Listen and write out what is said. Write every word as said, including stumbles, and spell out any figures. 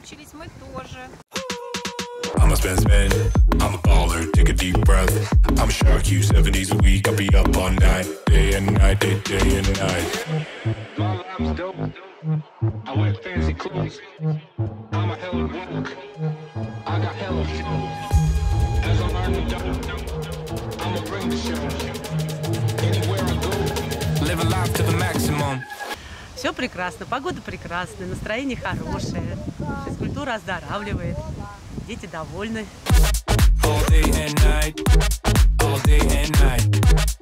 соскучились, мы тоже. I'm a spin spin, I'm a baller, take a deep breath. I'm a shark, you seven days a week, I'll be up all night, day and night, day, day and night. My life's dope, I wear fancy clothes. I'm a hella rogue, I got hella flow. As I'm earning dough, I'ma bring the show. Anywhere I go, living life to the maximum. Все прекрасно, погода прекрасная, настроение хорошее, физкультура оздоравливает, дети довольны. All day and night, all day and night.